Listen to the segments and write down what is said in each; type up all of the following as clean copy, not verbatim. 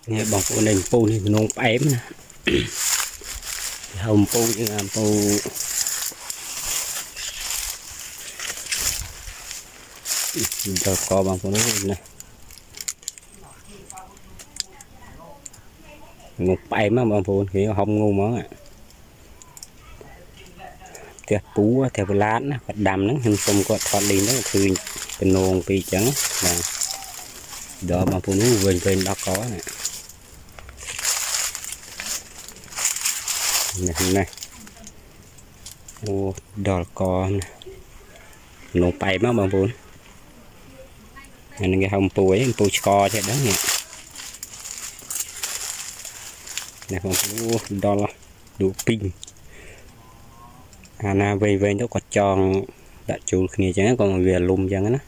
nghe bằng phụ nàyปูthì nông ém hồngปูchứ làmปูgiờ có bằng phụ này ngục ém á bằng phụ thì không ngu món ạ tiệt bú theo lát nó đầm nó hình không có thoát đi nóคือเป็นnông pi trắng là đó bằng phụ nữ vườn đó có này này ô đỏ con nổ bay mà bằng vốn anh cái hồngปูấyปูco chạy đó nhỉ này không đo là đủ pin na về về nó có tròn đã chủ kia chẳng còn về lùm chẳng á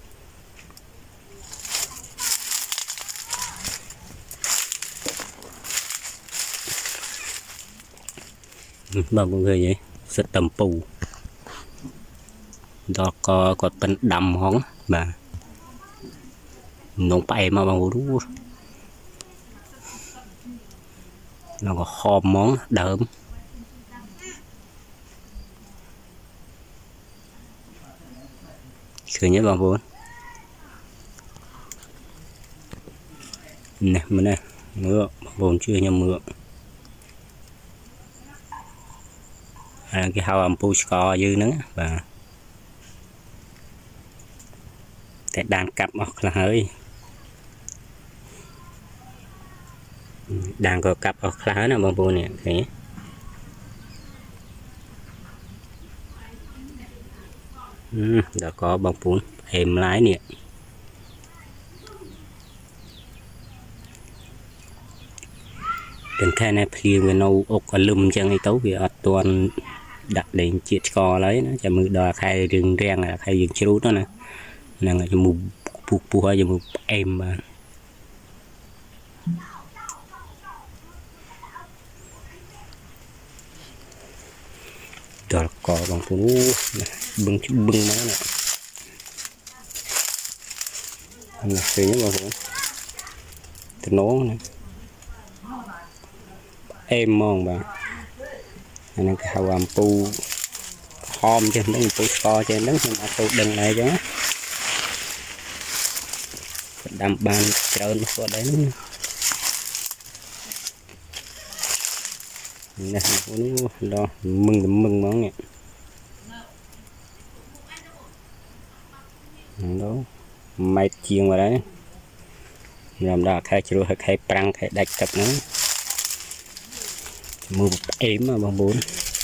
bằng con người vậy rất tầm pù đó có bên đầm hóng mà nông bay mà bằng đủ nó có kho món đơm khởi nhớ bằng vốn nè mình này mưa vốn chưa nhầm mưa cái hào âm pu sco dư nữa và để đàn cặp hoặc là hơi đàn có cặp hoặc là hơi nào bằng pu nè cái đã có bằng pu em lái nèเป็นแค่ในเพลียงเอาอกอลุ่มจังไอ้โต๊ะvìตัวđặt đến chiết cò lấy nóจะมือดอใครดึงแรงlàใครยิงชิรุđó nè là người mù buộc buộc hay mù em mà đọt cò bằng phụ bưng chút bưng nó nè là thứ nhất là phụ từ nón nè em mong bà anh cái hào am pu hôm trên nó pu co trên nó nhưng mà tôi đừng này chứ đâm ban trơn qua đấy nè nó mừng món này đó mai chiên vào đấy làm đó khai chịu khai prang khai đạch tập nữa mưa ém mà bằng bốn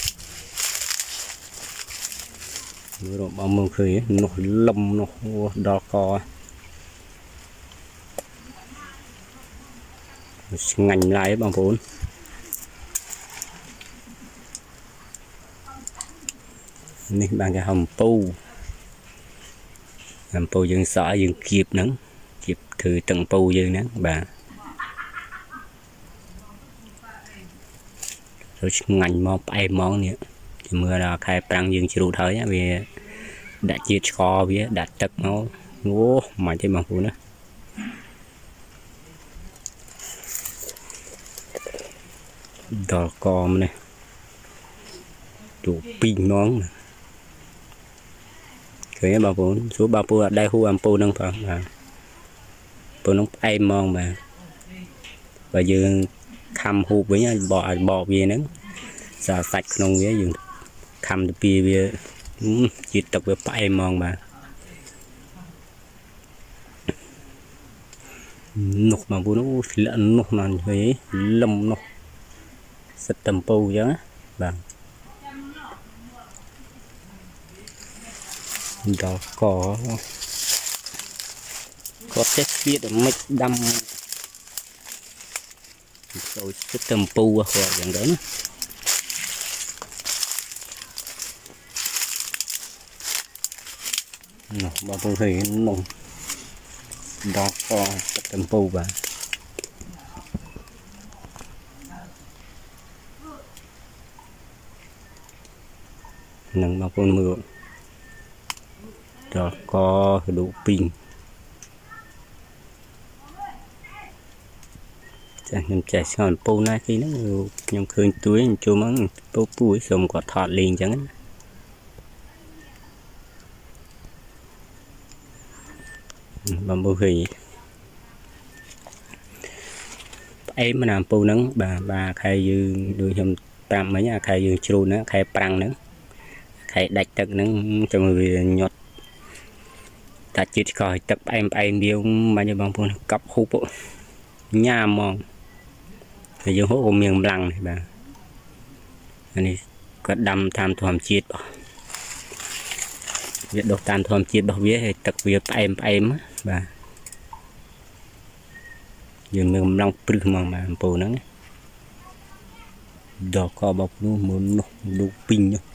mưa độ bao mưa khơi nó lầm nó đo co ngành lái bằng bốn này bằng cái hầm pu dương xỏ dương kịp nắng kịp thử tầng pu dương nắng bà rồi ngành mò bay món nè mưa là khai prang dương chịu thời vì đã chia kho với đã tật nó ngố mà trên bằng phụ nữa đỏ con này đủ pin nón cái bằng phụ số ba pu đây hu am pu nâng phần là pu nông bay mong mà và dương khăm hụp với nhau bỏ về nữa giờ sạch nông với dùng khăm thì bia chỉ tập với bay mong mà nục mà bố nó lợn nục mà thấy lầm nục rất tầm bầu chứ vâng đó có tết kia để mịch đâm rồi cái tầm pu hoặc dạng đó nó bao nhiêu thì nó đó có tầm pu và nâng bao nhiêu mưa đó có đủ pin nhầm chạy ngonปูna khi nó nhầm khơi túi chua mắngปูpui xong có thọt liền chẳng bằng bù hì em mà làmปูnắng bà khai dư đuôi nhầm tam mấy nhà khai dư chua nữa khai prang nữa khai đạch tật nắng cho người nhọt ta chỉ coi tập em điêu mà như bằngปูcặp hụp nhà mong thì dương hốt của miền lăng này bà anh này có đâm tham thòm chiết bỏ việc đột tham thòm chiết bảo vía hay tập việc em á bà dương miền lăng prư mà bồ nắng đỏ co bọc luôn muốn đủ pin nhá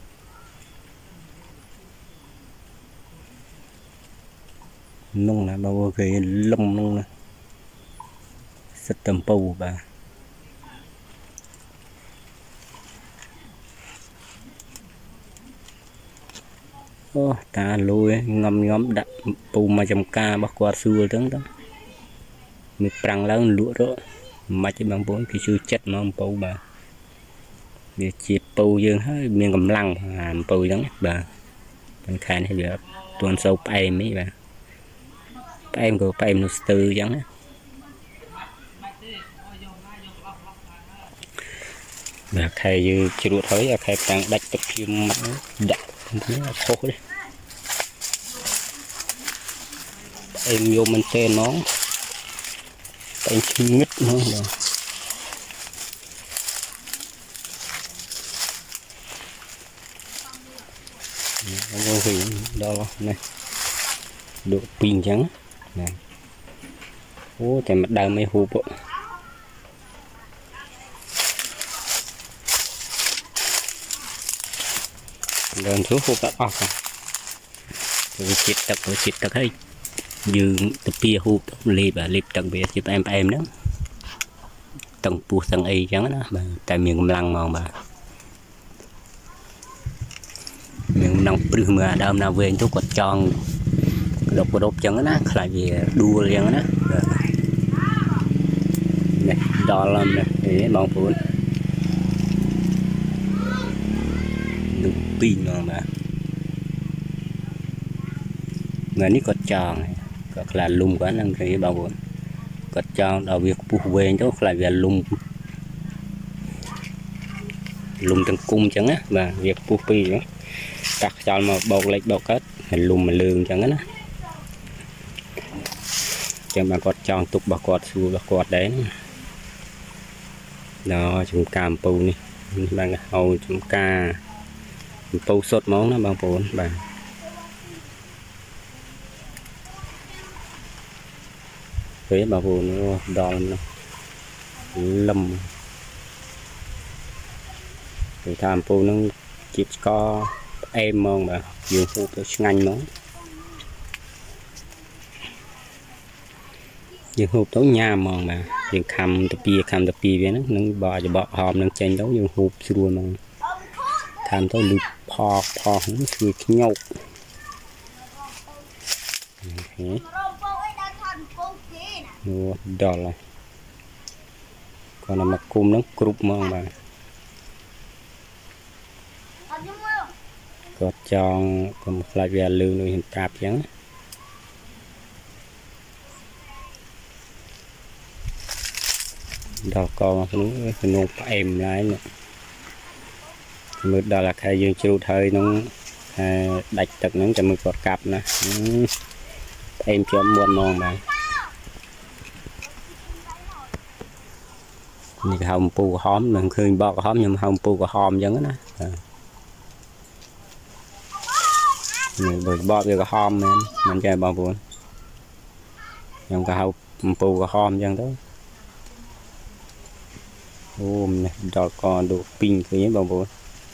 nông là bao cái lông nông nè rất tầm bầu bà ta lùi ngâm đậm bù mà chầm ca bắc qua xưa tướng đó mình prang lớn lúa đó mà chỉ bằng bốn cái sư chất mà bầu bà việc chịp bầu dương hết miền cầm lăng làm bầu giống bà mình khai này được tuần sâu em ấy bà em của em nó từ giống á là khai như chưa thấy là khai đang đạch tập phim đạch nó khô đấy em vô mình chơi nó em chưa ngít nó rồi vô hình đó này độ pin trắng này ô thì mặt đào mấy hộp bộ đơn số hộp đã bọc rồi chít tật hay như tập bia hộp lip tận bia chụp em đó tầng pu tầng ấy trắng đó mà tại miền Cầm Lăng mà bà miền nông bự mà đào nào về tôi quật tròn đột trắng đó lại vì đua liền đó này đo làm này để mong muốn được pin mà người ní cột tròn cột là lùng quá năng cái bao gồm cột tròn đầu việc buộc về chỗ lại về lùng từng cung chẳng á và việc buộc pi đó đặt cho mà bột lệch bột kết lùng mà lường chẳng á chẳng mà cột tròn tục bà cột xù bà cột đấy đó chúng camปูnày bằng hầu chúng caปูsốt món nó bằng bốn bà với bà vụ nó đo lâm thì thamปูnó chỉ có em mong bà dùng phụ tôi ngành món dùng hộp tối nhà mong mà dùng khăm tập bia với nó bỏ hòm nó chanh đấu dùng hộp xua mà tham tôi lụp phò nó xui nhau đó là còn là mặt cung nó cục mong mà có tròn còn một loại về lương nuôi hình tạp trắng đó còn cái nụ em lại nữa mực đó là khai dương chu thời nó đạch tật nó cho mực cột cặp nè em cho muôn mòn mà như cái hồng pu hóm mình khơi bò cái hóm nhưng mà hồng pu cái hòm giống đó rồi bò cái hòm mình chơi bò buồn nhưng cái hồng pu cái hòm giống đó ôm này đỏ còn độ pin cái bò buồn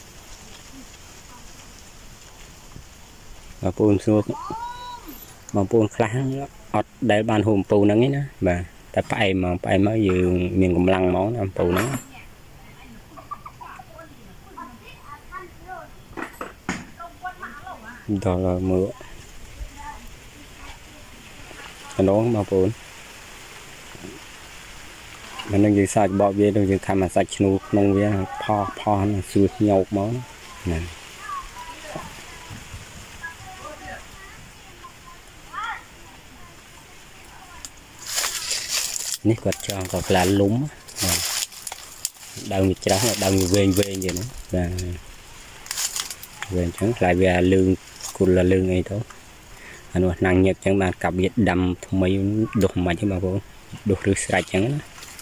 và buồn xuống mà buồn kháng ọt để ban hồn pu nắng ấy đó mà ta phải mới vừa miền Cầm Lăng món làm pu nắng đó là mưa cái đó mà buồn mình đang dừng sạch bỏ về đang dừng tham mà sạch nụ nông về pho nó sụt nhau món nè ní quạt tròn còn là lúng đang bị trắng đang về vậy nữa và về trắng lại về lương cũng là lương này thôi anh nói năng nhật chẳng mà cặp biệt đầm mấy đục mà chứ mà vô đục được sạch trắng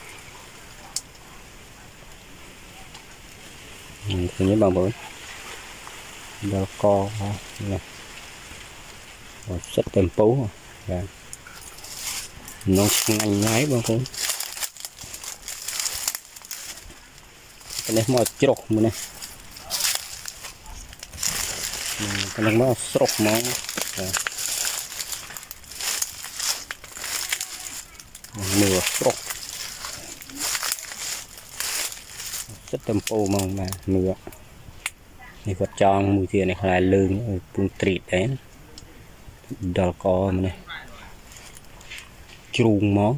thứ nhất bằng bốn do co này rất tempo pú và nó nhanh nhái bằng bốn cái này mà chọc mình này cái này mà sọc món nửa sọc rất tempo mà nửa này quạt tròn mùi tiền này lại lương bung trịt đấy đào co này chuông món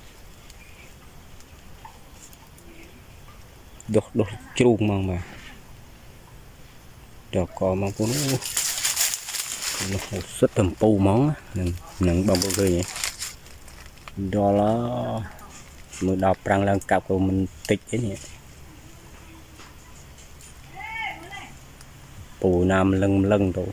đốt chuông mong mà đào co mong cũng rất tempo món nặng bằng bao nhiêu vậy đó là một đào prang lang cặp của mình tích thế nhỉ bù nam lưng rồi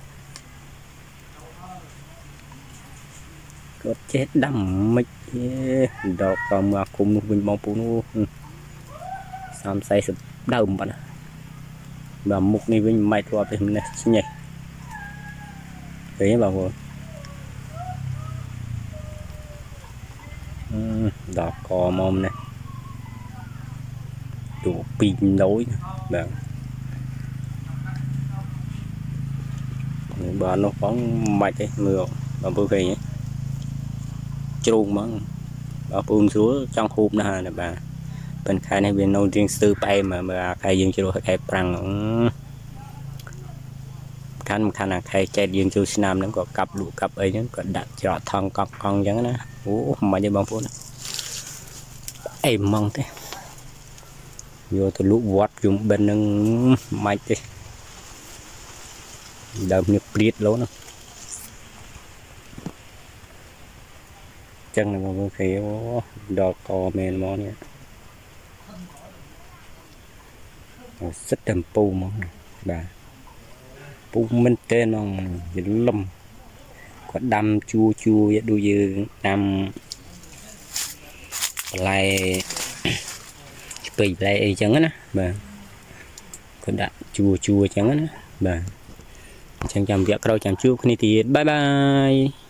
có chết đâm mít đó còn mà cùng mình mong phụ nó xăm say sụp đầu bạn và mục này với mày qua thì mình nhảy thế bảo rồi đó có mom này đủ pin nối và bà nó phóng mạch ấy mưa và bữa về nhé chuông mắng bà buông xuống trong hôm nào là bà bên khai này bên nông riêng sư bay mà khai dương cho khai prang khăn là khai chạy dương cho nam nó có cặp đủ cặp ấy nó có đặt cho thằng con chẳng đó mà như bằng phố em mong thế vô tôi lũ vót dùng bên nâng mạch đi đâm nhập biết lố nó chân là một cái đò cò mền món này rất đầm pu món này bà pu minh tên nó lâm có đâm chua đôi như đâm lại bị lại chẳng á bà có đạn chua chẳng á bà chẳng chăm việc đâu chẳng chua thì bye bye.